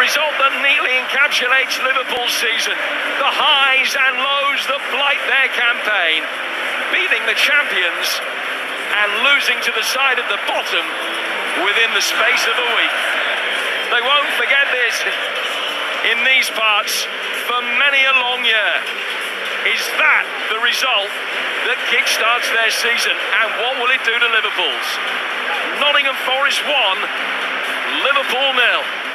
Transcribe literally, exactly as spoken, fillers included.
result that neatly encapsulates Liverpool's season. The highs and lows that blight their campaign. Beating the champions and losing to the side at the bottom within the space of a week. They won't forget this in these parts for many a long year. Is that the result that kickstarts their season? And what will it do to Liverpool's? Nottingham Forest one, Liverpool nil.